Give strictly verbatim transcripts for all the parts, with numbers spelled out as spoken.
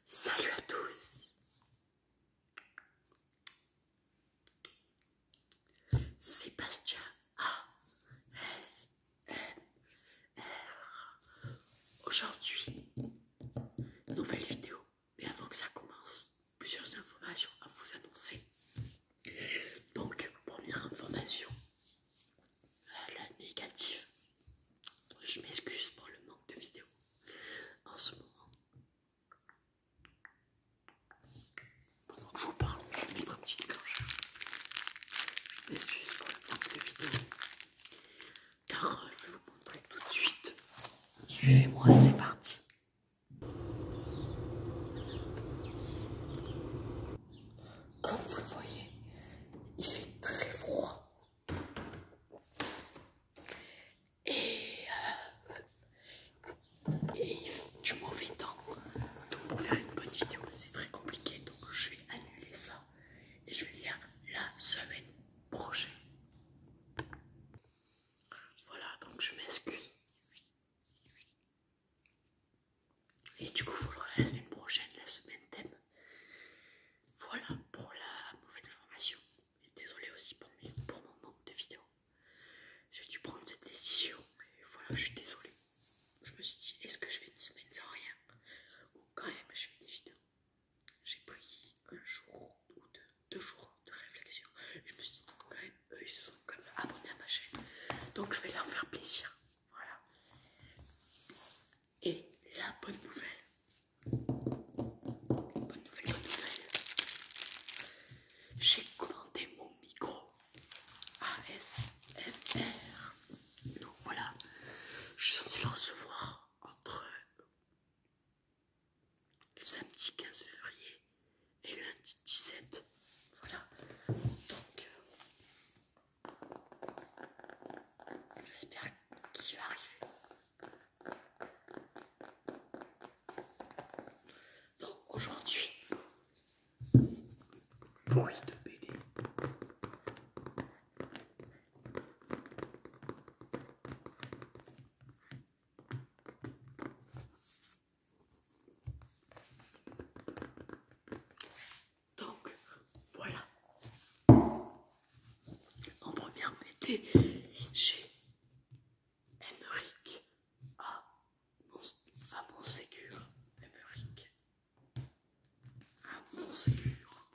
Salut à tous, Sébastien A S M R. Aujourd'hui, nouvelle vidéo, mais avant que ça commence, plusieurs informations à vous annoncer. Donc, première information, la négative. Je m'excuse pour le manque de vidéos en ce moment. Pendant que je vous parle, je vais mettre une petite gorge. Je m'excuse pour le manque de vidéos. Car euh, je vais vous montrer tout de suite. Suivez-moi, c'est parti. Comme vous le voyez, il fait très froid. Et, euh, et il fait du mauvais temps. Donc pour faire une bonne vidéo, c'est très compliqué. Donc je vais annuler ça. Et je vais le faire la semaine prochaine. Voilà, donc je m'excuse. Et du coup, vous l'aurez la semaine prochaine, la semaine thème. Voilà pour la mauvaise information. Et désolé aussi pour, mes, pour mon manque de vidéos. J'ai dû prendre cette décision. Et voilà, je suis désolé. Je me suis dit, est-ce que je fais une semaine sans rien? Ou quand même, je fais des vidéos. J'ai pris un jour ou deux, deux jours de réflexion. Je me suis dit, quand même, eux, ils se sont quand même abonnés à ma chaîne. Donc, je vais leur faire plaisir. Voilà. Et la bonne nouvelle. Bonne nouvelle, bonne nouvelle. J'ai commandé mon micro A S M R. Donc voilà, je suis censé le recevoir entre le samedi quinze février et lundi dix-sept. Voilà. Donc euh, j'espère qu'il va arriver. Donc aujourd'hui, bruit de B D. Donc voilà. En première B D, j'ai Emmerich à Montségur. Emmerich à Montségur.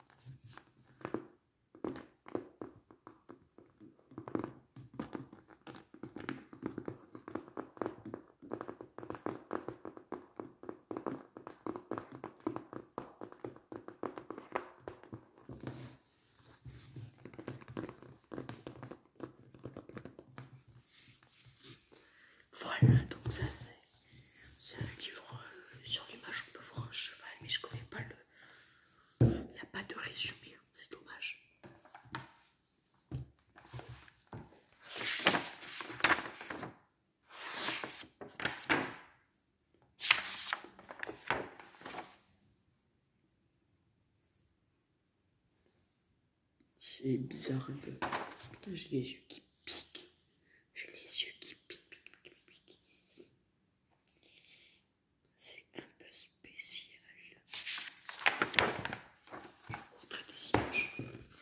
Voilà, donc ça c'est un livre euh, sur l'image, on peut voir un cheval, mais je connais pas le. Il n'y a pas de résumé, c'est dommage. C'est bizarre un peu. Putain, j'ai les yeux qui piquent. J'ai les yeux qui piquent, piquent, piquent, piquent. C'est un peu spécial. Je vais vous montrer des images.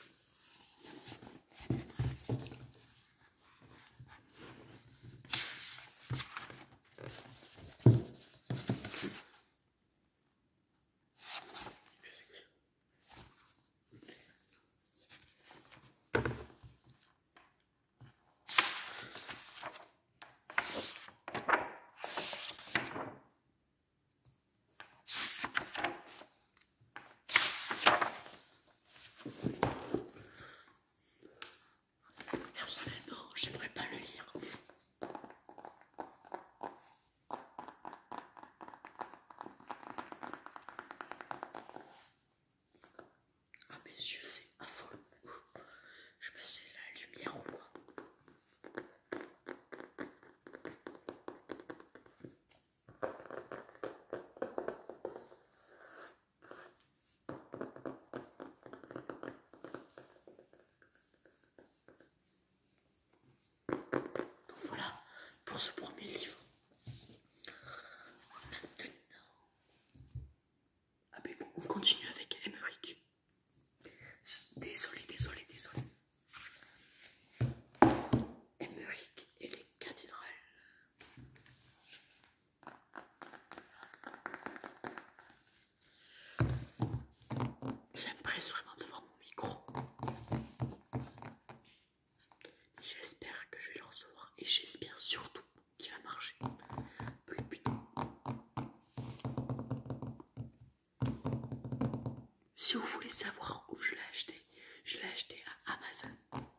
Personnellement, j'aimerais pas le lire. Ah, mes yeux, c'est affreux. Je sais pas si c'est la lumière ou quoi. Donc voilà pour ce premier livre. Maintenant, ah ben m'empresse vraiment d'avoir mon micro. J'espère que je vais le recevoir et j'espère surtout qu'il va marcher. Plus putain. Si vous voulez savoir où je l'ai acheté, je l'ai acheté à Amazon.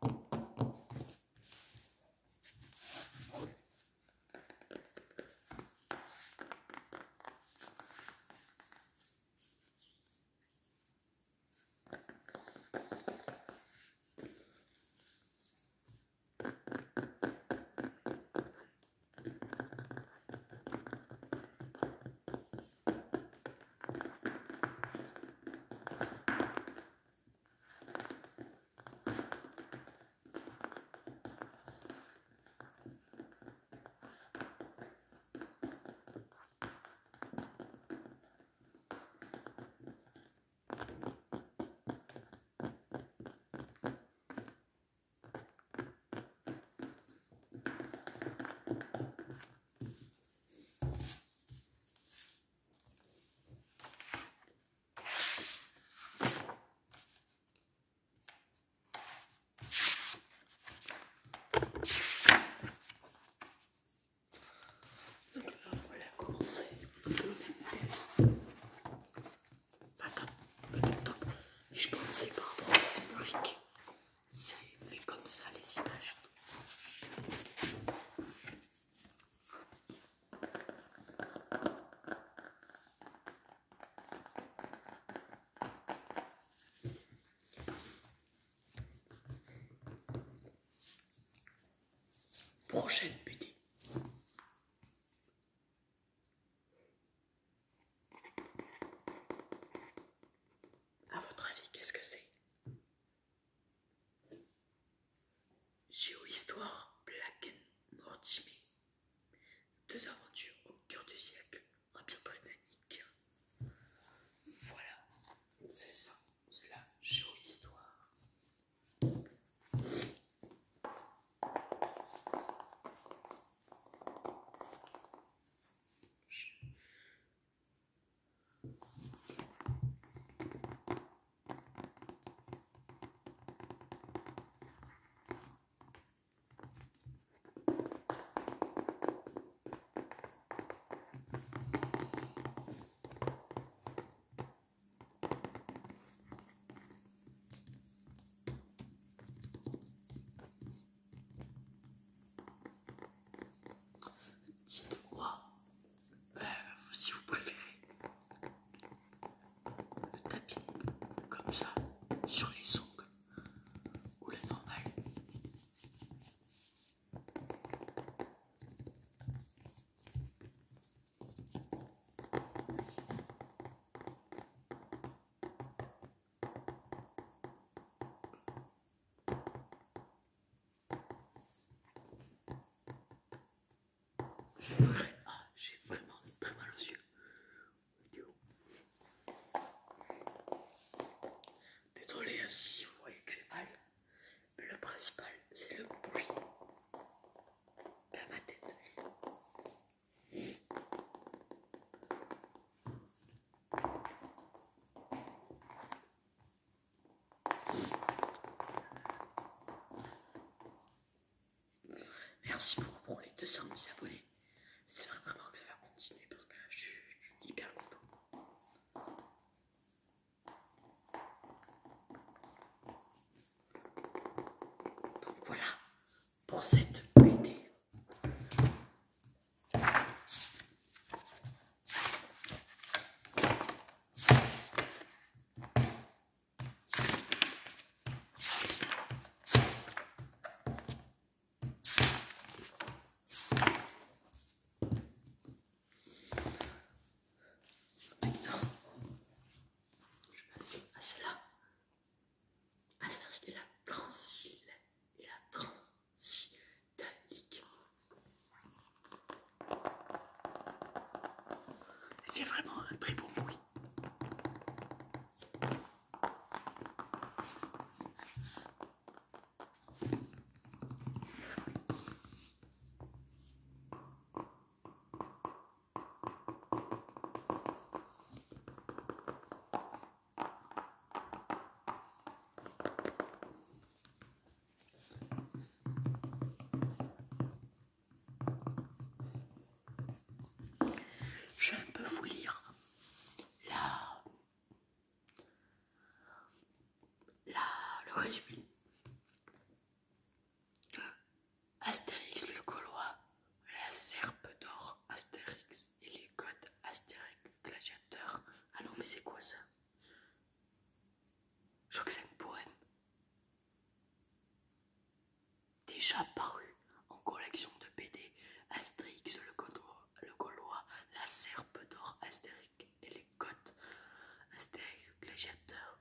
Prochaine B D. À votre avis, qu'est-ce que c'est? Géohistoire Black and Mortimer. Deux aventures au cœur du siècle. Empire britannique. Voilà, c'est ça, c'est la géohistoire. Dites-moi, euh, si vous préférez le tapis comme ça sur les ongles ou le normal. J'ai vraiment, ah, j'ai vraiment très mal aux yeux. Désolé hein, si vous voyez que j'ai mal, mais le principal c'est le bruit à ma tête. Merci beaucoup pour les deux cent dix abonnés. J'espère vraiment que ça va continuer parce que je suis, je suis hyper content. Donc voilà pour cette B D. Et la Transile et la Transitalique. Elle fait vraiment un très bon bruit. je vais un peu vous lire la, la, le résumé de Astérix le Gaulois, la Serpe d'or Astérix et les codes Astérix Gladiateur. Ah non mais c'est quoi ça? Je crois que c'est un poème. Déjà paru en collection de B D, Astérix le Gaulois, le Gaulois, la Serpe d'or Astérix et les codes Astérix Gladiateur.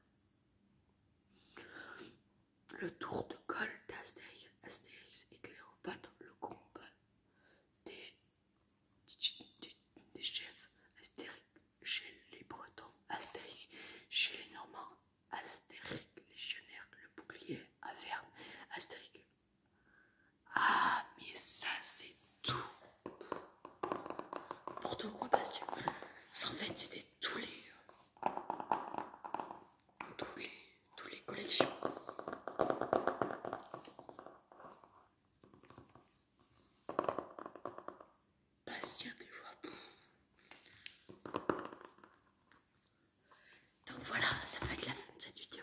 Le tour de Gaule d'Astérix, Astérix et Cléopâtre, le combat des, des, des chefs Astérix chez les Bretons, Astérix chez les Normands, Astérix légionnaire, le bouclier Averne, Astérix. Ah mais ça c'est tout. N'importe quoi Bastien. Ça en fait c'était tous les tous les tous les collections. Bastien des fois. Donc voilà, ça va être la fin de cette vidéo.